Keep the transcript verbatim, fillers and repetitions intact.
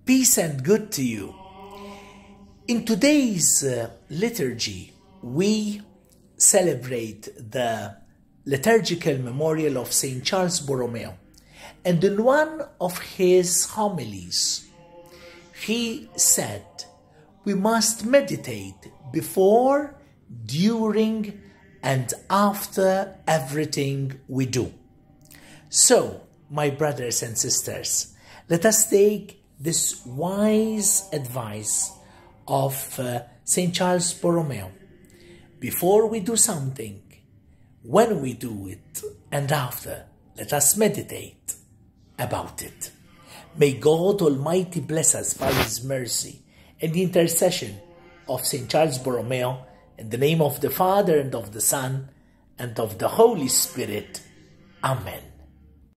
Peace and good to you. In today's uh, liturgy, we celebrate the liturgical memorial of Saint Charles Borromeo. And in one of his homilies, he said, we must meditate before, during, and after everything we do. So, my brothers and sisters, let us take this wise advice of uh, Saint Charles Borromeo. Before we do something, when we do it, and after, let us meditate about it. May God Almighty bless us by His mercy and the intercession of Saint Charles Borromeo, in the name of the Father, and of the Son, and of the Holy Spirit. Amen.